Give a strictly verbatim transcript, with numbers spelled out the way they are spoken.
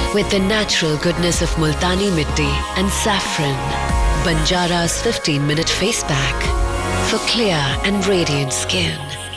with the natural goodness of Multani Mitti and saffron. Banjara's fifteen minute face pack for clear and radiant skin.